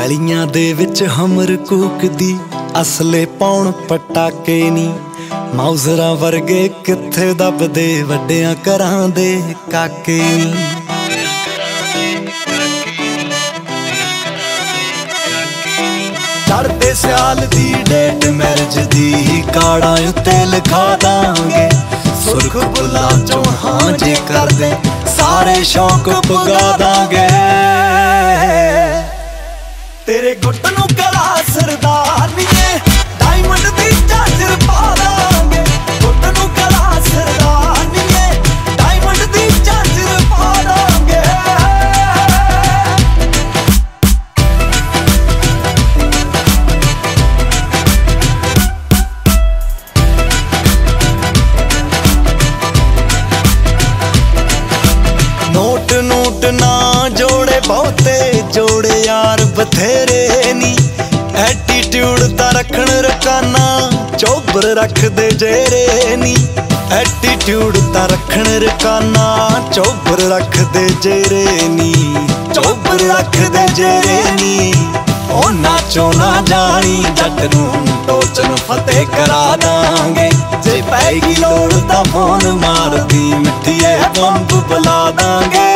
ਗਲੀਆਂ ਦੇ ਵਿੱਚ ਹਮਰ ਕੂਕਦੀ ਅਸਲੇ ਪਾਉਣ ਪਟਾਕੇ ਨੀ ਮੌਜ਼ਰਾਂ ਵਰਗੇ ਕਿੱਥੇ ਦੱਬਦੇ ਵੱਡਿਆਂ ਘਰਾਂ ਦੇ ਕਾਕੇ ਨੀ ਚੜ੍ਹਦੇ ਸਿਆਲ ਦੀ ਡੇਟ ਮੈਰਿਜ ਦੀ ਕਾਰਡਾਂ ਉੱਤੇ ਲਿਖਾ ਦਾਂਗੇ ਸੁਰਖ ਬੁੱਲਾਂ ਚੋਂ ਹਾਂ ਜੇ ਕਰਦੇ ਸਾਰੇ ਸ਼ੌਕ ਪੁਗਾ ਦਾਂਗੇ तेरे गुट नूं कला सरदारनीए डायमंड दी झांझर पा दांगे गुट नूं कला सरदारनीए डायमंड दी झांझर पा दांगे नोट नोट ना जोड़े बहुते जोड़े यार बथेरे नी एटीट्यूड ता रखण रकाना चौबर रख दे जेरे नी एटीट्यूड ता रखण रकाना चौबर रख दे जेरे नी चौबर रख दे जेरे नी ओ नाचो ना जानी जट नूं टोचन फतेह करा दांगे जे पैगी लोड़ ता फोन मार दी मिठिए बंब बुला दांगे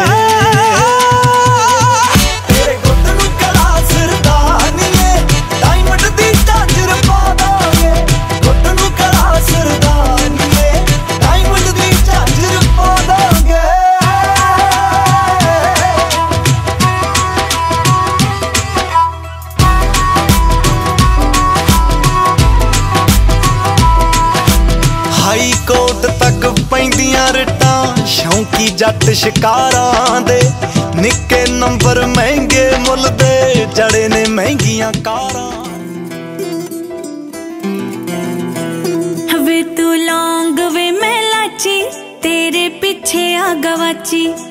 हाई कोर्ट तक पैंदियां रिटां शौकी जट शिकारां दे निक्के नंबर महंगे मुल दे जड़े ने महंगियां कारां वे तू लौंग वे मैं लाची तेरे पीछे आ गवाची